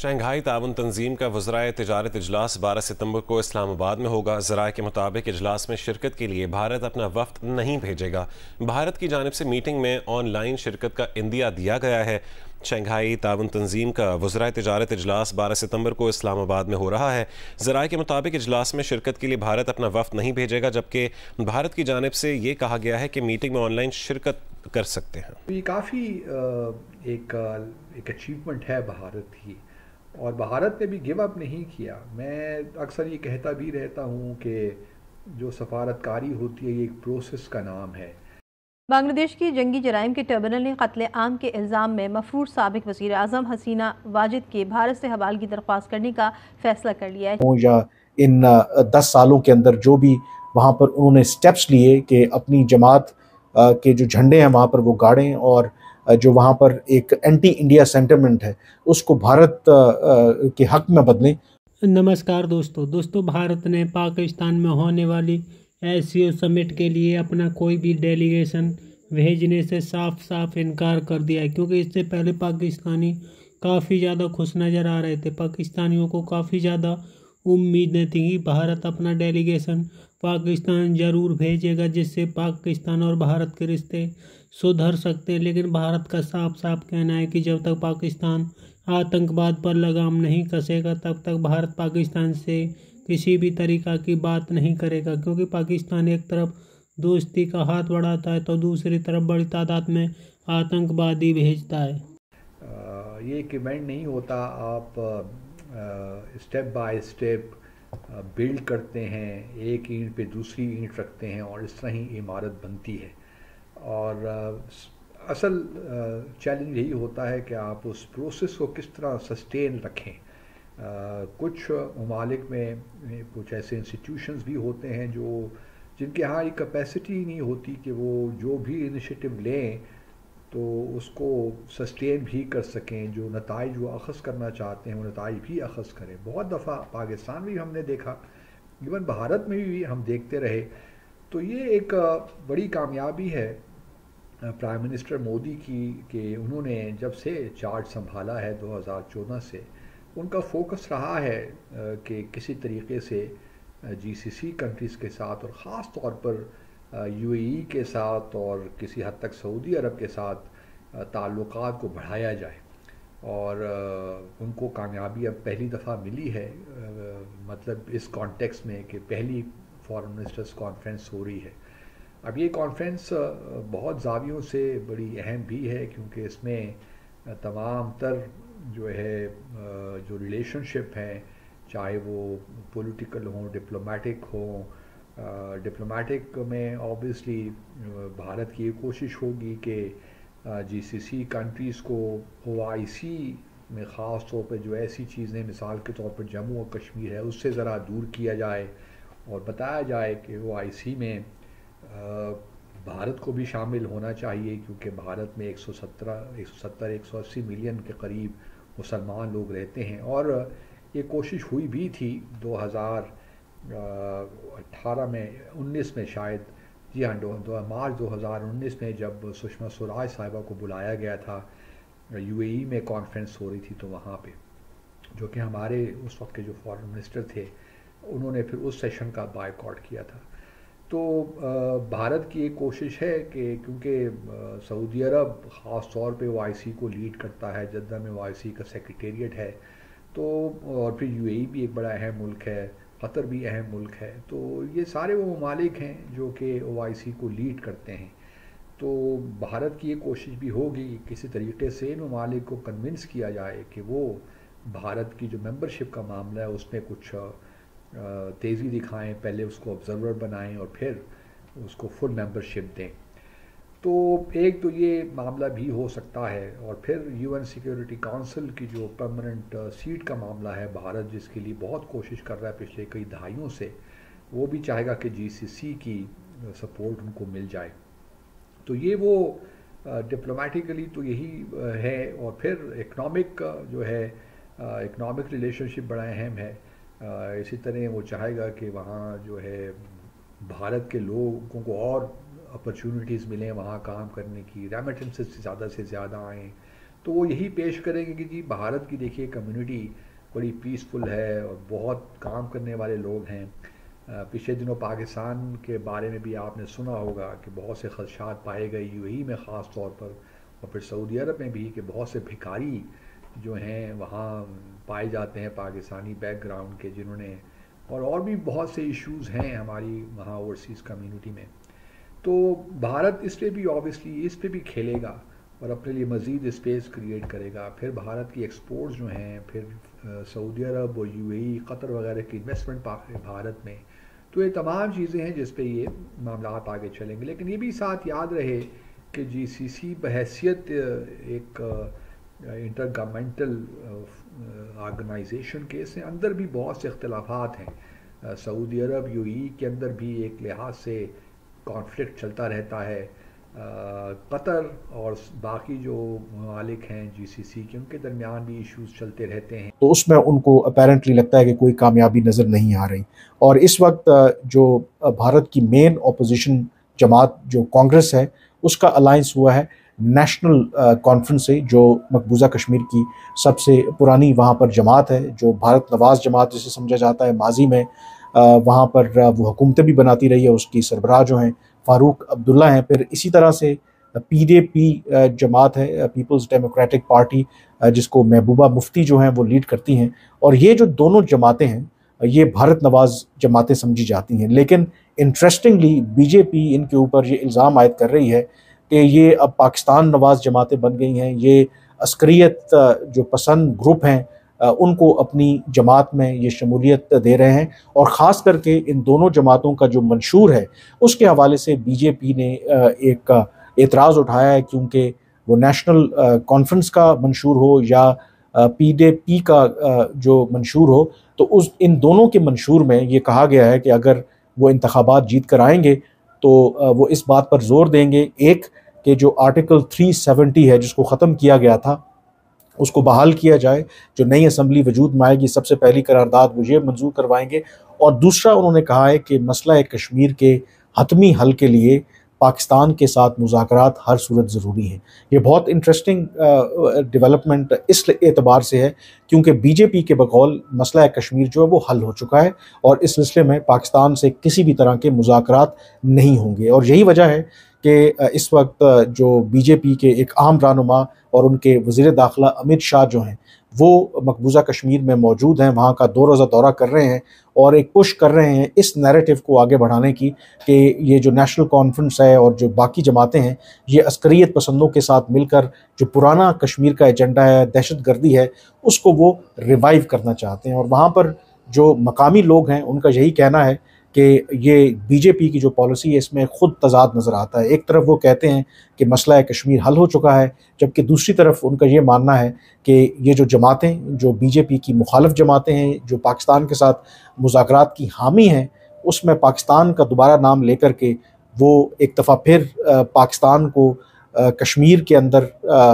Shanghai ताउन तंजीम का वज़राए तिजारत इजलास 12 सितंबर को इस्लामाबाद में होगा। ज़राए के मुताबिक इजलास में शिरकत के लिए भारत अपना वफ़द नहीं भेजेगा। भारत की जानिब से मीटिंग में ऑनलाइन शिरकत का इंदिया दिया गया है। शंघाई ताउन तंजीम का वज़राए तिजारत इजलास 12 सितंबर को इस्लामाबाद में हो रहा है। ज़राए के मुताबिक इजलास में शिरकत के लिए भारत अपना वफ़द नहीं भेजेगा, जबकि भारत की जानिब से ये कहा गया है कि मीटिंग में ऑनलाइन शिरकत कर सकते हैं। ये काफ़ी एक अचीवमेंट है भारत की, और भारत ने भी गिव अप नहीं किया। मैं अक्सर ये कहता भी रहता हूँ कि जो सफारतकारी होती है ये एक प्रोसेस का नाम है। बांग्लादेश की जंगी जराइम के ट्रिब्यूनल ने कत्ले आम के इल्ज़ाम में मफरूर साबिक वज़ीर आज़म हसीना वाजिद के भारत से हवाले की दरख्वास्त करने का फैसला कर लिया है। या इन 10 सालों के अंदर जो भी वहाँ पर उन्होंने स्टेप्स लिए कि अपनी जमात के जो झंडे हैं वहाँ पर वो गाड़ें, और जो वहाँ पर एक एंटी इंडिया सेंटिमेंट है उसको भारत के हक में बदलें। नमस्कार दोस्तों, भारत ने पाकिस्तान में होने वाली एससीओ समिट के लिए अपना कोई भी डेलीगेशन भेजने से साफ इनकार कर दिया है, क्योंकि इससे पहले पाकिस्तानी काफ़ी ज़्यादा खुश नज़र आ रहे थे। पाकिस्तानियों को काफ़ी ज़्यादा उम्मीदें थी कि भारत अपना डेलीगेशन पाकिस्तान ज़रूर भेजेगा, जिससे पाकिस्तान और भारत के रिश्ते सुधर सकते हैं। लेकिन भारत का साफ कहना है कि जब तक पाकिस्तान आतंकवाद पर लगाम नहीं कसेगा तब तक भारत पाकिस्तान से किसी भी तरीक़ा की बात नहीं करेगा, क्योंकि पाकिस्तान एक तरफ दोस्ती का हाथ बढ़ाता है तो दूसरी तरफ बड़ी तादाद में आतंकवादी भेजता है। ये एक इवेंट नहीं होता, आप स्टेप बाय स्टेप बिल्ड करते हैं, एक ईंट पे दूसरी ईंट रखते हैं और इस तरह ही इमारत बनती है। और असल चैलेंज यही होता है कि आप उस प्रोसेस को किस तरह सस्टेन रखें। कुछ ममालिक में कुछ ऐसे इंस्टीट्यूशंस भी होते हैं जिनके यहाँ एक कैपेसिटी नहीं होती कि वो जो भी इनिशिएटिव लें तो उसको सस्टेन भी कर सकें, जो नताइज वो अख़ज़ करना चाहते हैं वो नताइज भी अख़ज़ करें। बहुत दफ़ा पाकिस्तान में भी हमने देखा, इवन भारत में भी हम देखते रहे। तो ये एक बड़ी कामयाबी है प्राइम मिनिस्टर मोदी की कि उन्होंने जब से चार्ज संभाला है 2014 से, उनका फोकस रहा है कि किसी तरीके से जीसीसी कंट्रीज़ के साथ और ख़ास तौर पर यूएई के साथ और किसी हद तक सऊदी अरब के साथ ताल्लुकात को बढ़ाया जाए। और उनको कामयाबी अब पहली दफ़ा मिली है, मतलब इस कॉन्टेक्स्ट में कि पहली फॉरेन मिनिस्टर्स कॉन्फ्रेंस हो रही है। अब ये कॉन्फ्रेंस बहुत ज़ावियों से बड़ी अहम भी है, क्योंकि इसमें तमाम तर जो है जो रिलेशनशिप हैं, चाहे वो पॉलिटिकल हों, डिप्लोमेटिक हों। डिप्लोमेटिक में ऑब्वियसली भारत की ये कोशिश होगी कि जीसीसी कंट्रीज़ को ओआईसी में ख़ास तौर पर जो ऐसी चीज़ें मिसाल के तौर पर जम्मू और कश्मीर है उससे ज़रा दूर किया जाए और बताया जाए कि ओआईसी में भारत को भी शामिल होना चाहिए, क्योंकि भारत में 180 मिलियन के करीब मुसलमान लोग रहते हैं। और ये कोशिश हुई भी थी 2018 में 19 में शायद, जी हाँ, मार्च 2019 में जब सुषमा स्वराज साहिबा को बुलाया गया था, यूएई में कॉन्फ्रेंस हो रही थी, तो वहाँ पे जो कि हमारे उस वक्त के जो फॉरेन मिनिस्टर थे उन्होंने फिर उस सेशन का बायकॉट किया था। तो भारत की एक कोशिश है कि क्योंकि सऊदी अरब ख़ास तौर पे ओआईसी को लीड करता है, जद्दा में ओआईसी का सेक्रेटेरिएट है, तो और फिर यूएई भी एक बड़ा अहम मुल्क है, क़तर भी अहम मुल्क है, तो ये सारे वो ममालिक हैं जो कि ओआईसी को लीड करते हैं। तो भारत की ये कोशिश भी होगी कि किसी तरीके से इन ममालिक को कन्विंस किया जाए कि वो भारत की जो मेंबरशिप का मामला है उसमें कुछ तेज़ी दिखाएं, पहले उसको ऑब्ज़र्वर बनाएं और फिर उसको फुल मेंबरशिप दें। तो एक तो ये मामला भी हो सकता है, और फिर यूएन सिक्योरिटी काउंसिल की जो परमानेंट सीट का मामला है, भारत जिसके लिए बहुत कोशिश कर रहा है पिछले कई दहाइयों से, वो भी चाहेगा कि जीसीसी की सपोर्ट उनको मिल जाए। तो ये वो डिप्लोमेटिकली तो यही है। और फिर इकनॉमिक जो है, इकनॉमिक रिलेशनशिप बड़ा अहम है। इसी तरह वो चाहेगा कि वहाँ जो है भारत के लोगों को और अपॉर्चुनिटीज़ मिलें वहाँ काम करने की, रेमिटेंसेस ज़्यादा से ज़्यादा आएँ, तो वो यही पेश करेंगे कि जी भारत की देखिए कम्युनिटी बड़ी पीसफुल है और बहुत काम करने वाले लोग हैं। पिछले दिनों पाकिस्तान के बारे में भी आपने सुना होगा कि बहुत से खदशात पाए गए यूएई में ख़ास तौर पर, और फिर सऊदी अरब में भी, कि बहुत से भिखारी जो हैं वहाँ पाए जाते हैं पाकिस्तानी बैकग्राउंड के, जिन्होंने और भी बहुत से इश्यूज़ हैं हमारी वहाँ ओवरसीज़ कम्युनिटी में। तो भारत इस पर भी ऑब्वियसली इस पर भी खेलेगा और अपने लिए मज़ीद स्पेस क्रिएट करेगा। फिर भारत की एक्सपोर्ट्स जो हैं, फिर सऊदी अरब और यूएई, कतर वगैरह की इन्वेस्टमेंट भारत में, तो ये तमाम चीज़ें हैं जिस पे ये मामला आगे चलेंगे। लेकिन ये भी साथ याद रहे कि जीसीसी बहैसियत एक इंटर गवर्नमेंटल ऑर्गेनाइजेशन के, इसके अंदर भी बहुत से इख्तलाफात हैं। सऊदी अरब यूएई के अंदर भी एक लिहाज से कॉन्फ्लिक्ट चलता रहता है। कतर और बाकी जो मालिक हैं जीसीसी के, उनके दरमियान भी इश्यूज चलते रहते हैं। तो उसमें उनको अपेरेंटली लगता है कि कोई कामयाबी नज़र नहीं आ रही। और इस वक्त जो भारत की मेन अपोजिशन जमात जो कांग्रेस है, उसका अलायंस हुआ है नेशनल कॉन्फ्रेंस से, जो मकबूजा कश्मीर की सबसे पुरानी वहाँ पर जमात है, जो भारत नवाज जमात जिसे समझा जाता है। माजी में वहाँ पर वो हुकूमतें भी बनाती रही है। उसकी सरबराह जो हैं फ़ारूक अब्दुल्ला हैं। फिर इसी तरह से पीडीपी जमात है, पीपल्स डेमोक्रेटिक पार्टी, जिसको महबूबा मुफ्ती जो हैं वो लीड करती हैं। और ये जो दोनों जमातें हैं ये भारत नवाज जमातें समझी जाती हैं। लेकिन इंटरेस्टिंगली बीजेपी इनके ऊपर ये इल्ज़ाम आयद कर रही है कि ये अब पाकिस्तान नवाज जमातें बन गई हैं। ये अस्करियत जो पसंद ग्रुप हैं उनको अपनी जमात में ये शमूलियत दे रहे हैं। और ख़ास करके इन दोनों जमातों का जो मंशूर है उसके हवाले से बीजेपी ने एक एतराज़ उठाया है, क्योंकि वो नेशनल कॉन्फ्रेंस का मंशूर हो या पीडीपी का जो मंशूर हो, तो उस इन दोनों के मंशूर में ये कहा गया है कि अगर वो इंतखाबात जीत कर आएंगे तो वो इस बात पर जोर देंगे, एक कि जो आर्टिकल 370 है जिसको ख़त्म किया गया था उसको बहाल किया जाए। जो नई असम्बली वजूद में आएगी सबसे पहली करारदाद वो ये मंजूर करवाएंगे। और दूसरा उन्होंने कहा है कि मसला कश्मीर के हतमी हल के लिए पाकिस्तान के साथ मुज़ाकरात हर सूरत ज़रूरी हैं। ये बहुत इंटरेस्टिंग डेवलपमेंट इस एतबार से है क्योंकि बीजेपी के बकौल मसला कश्मीर जो है वो हल हो चुका है और इस सिलसिले में पाकिस्तान से किसी भी तरह के मुज़ाकरात नहीं होंगे। और यही वजह है कि इस वक्त जो बीजेपी के एक आम रहनुमा और उनके वज़ीर दाखिला अमित शाह जो हैं वो मकबूजा कश्मीर में मौजूद हैं, वहाँ का 2 रोज़ा दौरा कर रहे हैं और एक पुश कर रहे हैं इस नैरेटिव को आगे बढ़ाने की कि ये जो नेशनल कॉन्फ्रेंस है और जो बाकी जमातें हैं ये अस्करियत पसंदों के साथ मिलकर जो पुराना कश्मीर का एजेंडा है, दहशतगर्दी है, उसको वो रिवाइव करना चाहते हैं। और वहाँ पर जो मकामी लोग हैं उनका यही कहना है कि ये बीजेपी की जो पॉलिसी है इसमें ख़ुद तज़ाद नज़र आता है। एक तरफ वो कहते हैं कि मसला कश्मीर हल हो चुका है, जबकि दूसरी तरफ उनका ये मानना है कि ये जो जमातें, जो बीजेपी की मुखालिफ जमातें हैं, जो पाकिस्तान के साथ मुज़ाकरात की हामी हैं, उसमें पाकिस्तान का दोबारा नाम लेकर के वो एक दफ़ा फिर पाकिस्तान को कश्मीर के अंदर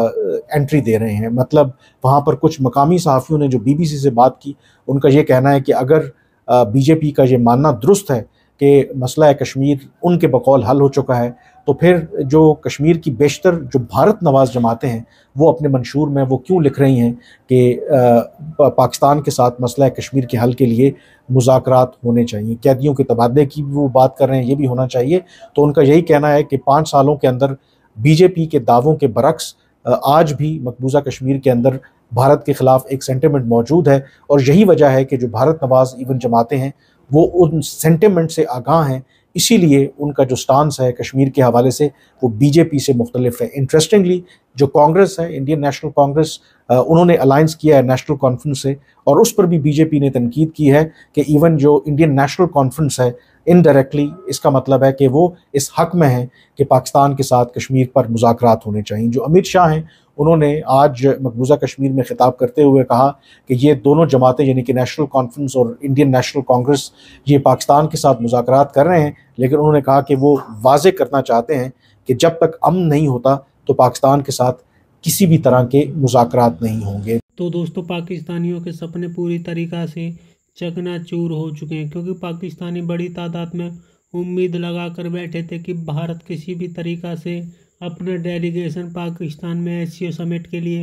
एंट्री दे रहे हैं। मतलब वहाँ पर कुछ मकामी सहाफ़ियों ने जो BBC से बात की, उनका ये कहना है कि अगर बीजेपी का ये मानना दुरुस्त है कि मसला कश्मीर उनके बकौल हल हो चुका है, तो फिर जो कश्मीर की बेशतर जो भारत नवाज जमातें हैं वो अपने मंशूर में वो क्यों लिख रही हैं कि पाकिस्तान के साथ मसला कश्मीर के हल के लिए मुज़ाकरात होने चाहिए, कैदियों के तबादले की वो बात कर रहे हैं, ये भी होना चाहिए। तो उनका यही कहना है कि 5 सालों के अंदर बीजेपी के दावों के बरक्स आज भी मकबूजा कश्मीर के अंदर भारत के ख़िलाफ़ एक सेंटिमेंट मौजूद है। और यही वजह है कि जो भारत नवाज इवन जमातें हैं वो उन सेंटिमेंट से आगाह हैं, इसीलिए उनका जो स्टांस है कश्मीर के हवाले से वो बीजेपी से मुख्तलिफ है। इंटरेस्टिंगली जो कांग्रेस है, इंडियन नेशनल कांग्रेस, उन्होंने अलायंस किया है नेशनल कॉन्फ्रेंस से और उस पर भी बीजेपी ने तनकीद की है कि इवन जो इंडियन नेशनल कॉन्फ्रेंस है इनडायरेक्टली इसका मतलब है कि वो इस हक़ में है कि पाकिस्तान के साथ कश्मीर पर मुज़ाकरात होने चाहिए। जो अमित शाह हैं उन्होंने आज मकबूजा कश्मीर में खिताब करते हुए कहा कि ये दोनों जमातें यानी कि नेशनल कॉन्फ्रेंस और इंडियन नेशनल कांग्रेस ये पाकिस्तान के साथ मुज़ाकरात कर रहे हैं, लेकिन उन्होंने कहा कि वो वाज़े करना चाहते हैं कि जब तक अमन नहीं होता तो पाकिस्तान के साथ किसी भी तरह के मुज़ाकरात नहीं होंगे। तो दोस्तों, पाकिस्तानियों के सपने पूरी तरीक़ा से चकनाचूर हो चुके हैं, क्योंकि पाकिस्तानी बड़ी तादाद में उम्मीद लगा कर बैठे थे कि भारत किसी भी तरीक़ा से अपना डेलीगेशन पाकिस्तान में एससीओ समिट के लिए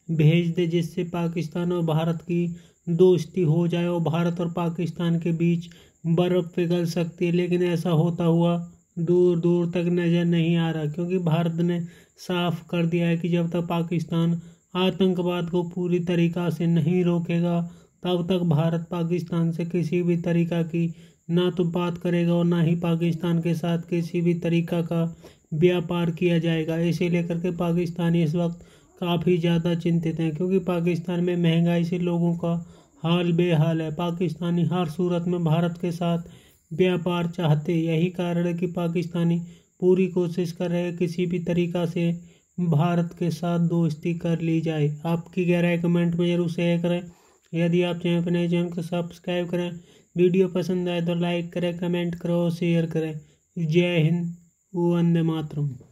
भेज दे, जिससे पाकिस्तान और भारत की दोस्ती हो जाए और भारत और पाकिस्तान के बीच बर्फ़ पिघल सकती है। लेकिन ऐसा होता हुआ दूर दूर तक नज़र नहीं आ रहा, क्योंकि भारत ने साफ कर दिया है कि जब तक पाकिस्तान आतंकवाद को पूरी तरीक़ा से नहीं रोकेगा तब तक भारत पाकिस्तान से किसी भी तरीक़ा की ना तो बात करेगा और ना ही पाकिस्तान के साथ किसी भी तरीक़ा का व्यापार किया जाएगा। इसे लेकर के पाकिस्तानी इस वक्त काफ़ी ज़्यादा चिंतित हैं, क्योंकि पाकिस्तान में महंगाई से लोगों का हाल बेहाल है। पाकिस्तानी हर सूरत में भारत के साथ व्यापार चाहते, यही कारण है कि पाकिस्तानी पूरी कोशिश कर रहे हैं किसी भी तरीक़ा से भारत के साथ दोस्ती कर ली जाए। आपकी क्या राय कमेंट में जरूर शेयर करें। यदि आप चैनल पर नए चैनल को सब्सक्राइब करें, वीडियो पसंद आए तो लाइक करें, कमेंट करें और शेयर करें। जय हिंद, वंदे मातरम।